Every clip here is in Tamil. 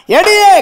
எடியே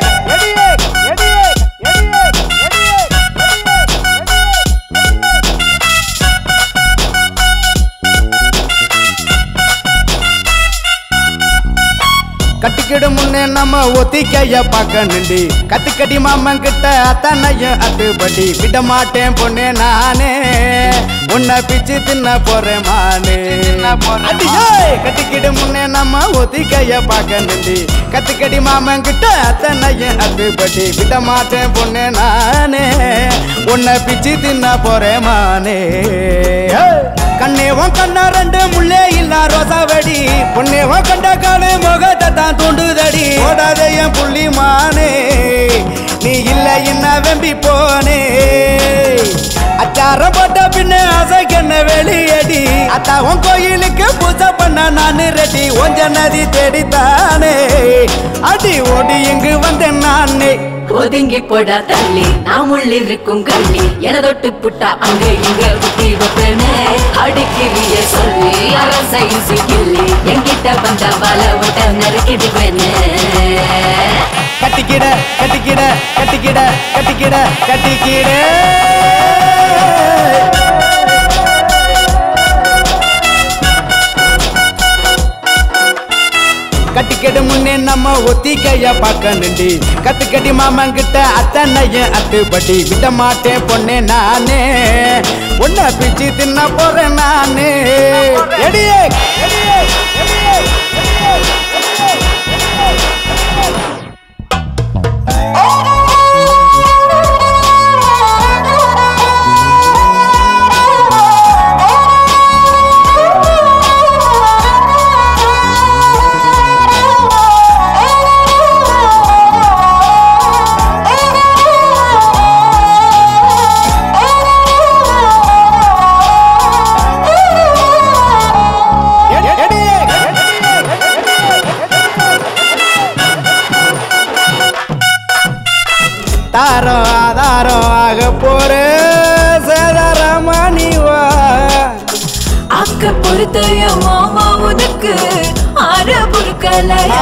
கட்டிக்கிடு முன்னே நம்ம ஒத்திக்கைய பார்க்க நின்றி கத்துக்கடி மாமன் கிட்ட அத்தனையும் அத்துப்படி விட மாட்டேன் பொண்ணே நானே உன்னை பிச்சு தின்ன போறேன் மானே கட்டிக்கிடு முன்னே நம்ம ஒத்திக்கைய பார்க்க நின்றி கத்துக்கடி மாமன் கிட்ட அத்தனையும் அத்துப்படி விட மாட்டேன் பொண்ணே நானே உன்னை பிச்சு தின்ன போறேன் மானே கண்ணேவன் கண்ணா ரெண்டு முள்ளே இல்ல ரோசாவடி பொன்னேவன் கண்ட காலு முகத்தை தான் தூண்டுதடி ஓடாத என் புள்ளி மானே நீ இல்ல என்ன வெம்பி போனே அச்சாரம் போட்ட பின்ன அசைக்கண்ண வெளியடி அத்தாவும் கோயிலுக்கு பூஜை பண்ண நானு ரெடி ஒஞ்ச நதி தேடித்தானே அடி ஓடி இங்கு வந்தேன் நானே ஒதுங்கி போடா தள்ளி நாம் உள்ளிருக்கும் கள்ளி என தொட்டு புட்டா அங்க இங்க குட்டி வைப்பேனே அடிக்கிறிய சொல்லி அரசை கிள்ளி என்கிட்ட வந்த வல விட்ட நறுக்கிடுவேனே கட்டிக்கிட கட்டிக்கிட கட்டிக்கிட கட்டிக்கிட கட்டிக்கிட கட்டிக்கிடு முன்னே நம்ம ஒத்திக்கைய பார்க்க நின்றி கத்துக்கடி மாமன் கிட்ட அத்தனையும் அத்துப்படி விட மாட்டேன் பொண்ணே நானே உன்னை பிச்சு தின்ன போறேன் நானே எடியே தாரம் ஆதாரம் ஆக போற சேதாரமானிவா அக்க பொறுத்தைய மாமா உனக்கு ஆற பொறுக்கலையா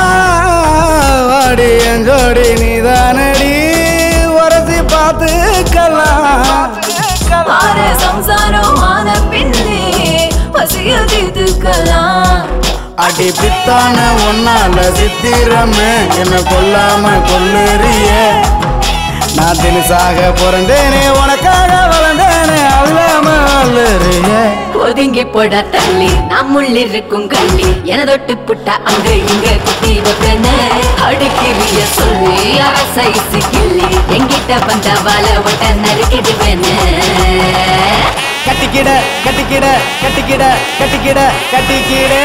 வாடி என் ஜோடி நீதானடி உரசி பார்த்துக்கலாம் ஆற சம்சாரம் ஆன பின்னே பசிய தீர்த்துக்கலாம் அடி பித்தான ஒன்னால சித்திரமே என்ன கொல்லாம கொல்லுறிய நான் தினசாக பிறந்தேனே உனக்காக வளர்ந்தேனே அல்லாம வல்லுறிய ஒதுங்கி போட தள்ளி நாம் உள்ளிருக்கும் கள்ளி என தொட்டு புட்டா அங்க இங்க குட்டி வைப்பேனே அடிக்கிறிய சொல்லி அரசை கிள்ளி என்கிட்ட வந்த வல விட்ட நறுக்கிடுவேனே கட்டிக்கிட கட்டிக்கிட கட்டிக்கிட கட்டிக்கிட கட்டிக்கிட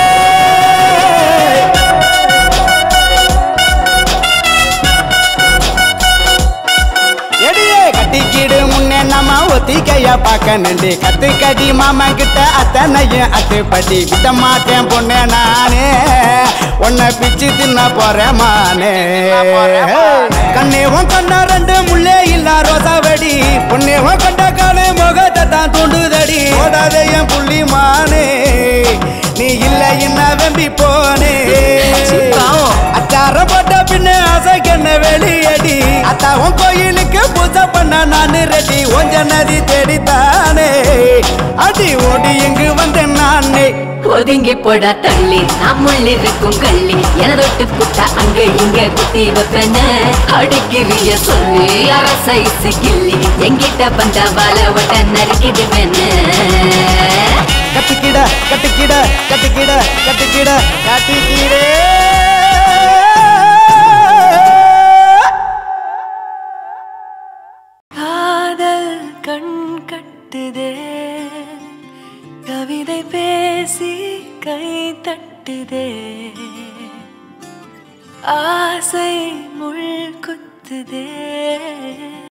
கட்டிக்கிடு முன்னே நம்ம ஒத்திக்கைய பார்க்க நின்று கத்துக்கடி மாமன் கிட்ட அத்தனையும் அத்துப்படி விட மாட்டேன் பொண்ணே நானே உன்னை பிச்சு தின்ன போறேன் மானே கண்ணேவன் கண்ணா ரெண்டு முள்ளே இல்ல ரோசாவடி பொன்னேவன் கண்ட காலு முகத்தை தான் தூண்டுதடி ஓடாத என் புள்ளி மானே நீ இல்ல என்ன வெம்பி போனே அச்சாரம் போட்ட பின்ன அசைக்கண்ண வெளியடி அத்தாவும் கோயிலுக்கு பூஜை பண்ண நானு ரெடி ஒஞ்ச நதி தேடித்தானே அடி ஓடி இங்கு வந்தேன் நானே ஒதுங்கி போடா தள்ளி நாம் உள்ளிருக்கும் கள்ளி என தொட்டு புட்டா அங்க இங்க குத்தி வைப்பேனே அடிக்கிறிய சொல்லி அரசை கிள்ளி என்கிட்ட வந்த வல விட்ட நறுக்கிடுவேனே கட்டிக்கிட கட்டிக்கிட கட்டிக்கிட கட்டிக்கிட கட்டிக்கிடே காதல் கண் கட்டுதே கவிதை பேசி கை தட்டுதே ஆசை முள் குத்துதே